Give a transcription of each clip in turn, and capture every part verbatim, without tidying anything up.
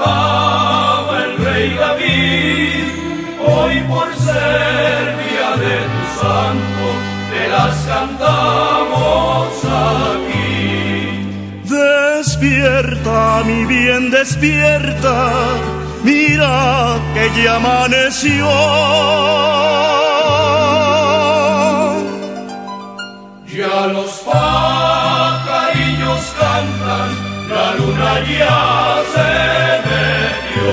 cantaba el rey David, hoy por ser día de tu santo, te las cantamos aquí. Despierta, mi bien, despierta, mira que ya amaneció. Ya los pajarillos cantan, la luna ya se metió.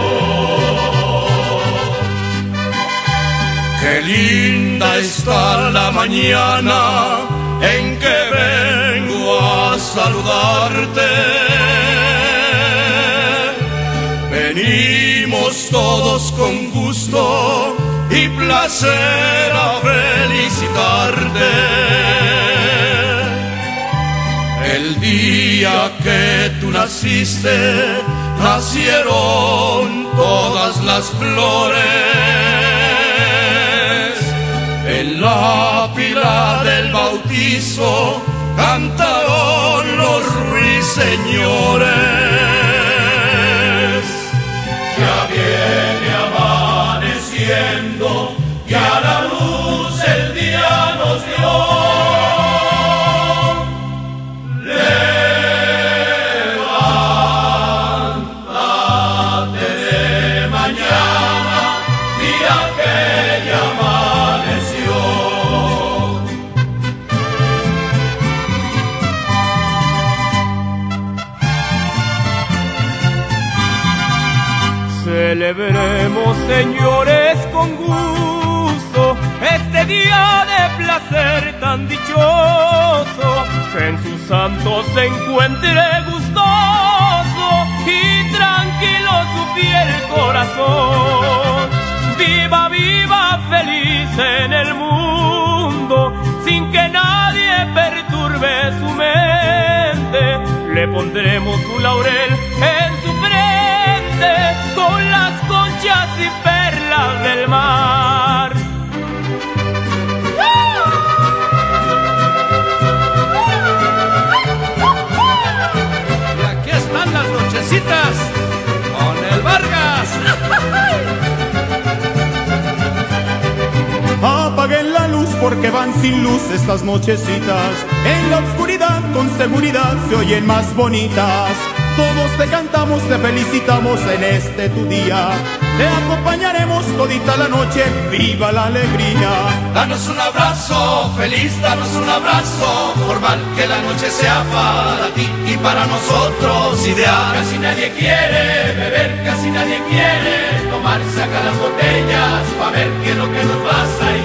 Qué linda está la mañana en que vengo a saludarte. Venimos todos con gusto y placer a felicitarte. El día que tú naciste, nacieron todas las flores. En la pila del bautizo cantaron los ruiseñores. Ya viene amaneciendo, ya la luz el día nos dio. Celebremos, señores, con gusto este día de placer tan dichoso, que en sus santos se encuentre gustoso y tranquilo su fiel corazón. Viva, viva, feliz en el mundo, sin que nadie perturbe su mente. Le pondremos un laurel en su frente, con las conchas y perlas del mar. Y aquí están las nochecitas con el Vargas. Apaguen la luz porque van sin luz estas nochecitas. En la oscuridad con seguridad se oyen más bonitas. Todos te cantamos, te felicitamos en este tu día. Te acompañaremos todita la noche, viva la alegría. Danos un abrazo feliz, danos un abrazo formal, que la noche sea para ti y para nosotros ideal. Casi nadie quiere beber, casi nadie quiere tomar, saca las botellas pa' ver qué es lo que nos pasa.